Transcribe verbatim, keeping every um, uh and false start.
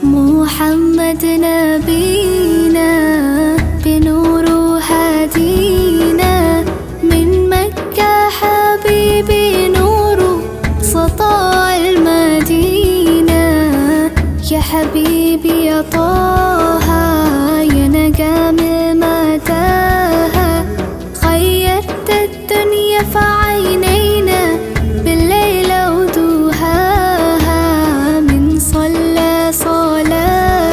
محمد نبينا بنور هادينا، من مكة حبيبي نور سطاع المدينة. يا حبيبي يا طه يا نجم المتاهة، خيرت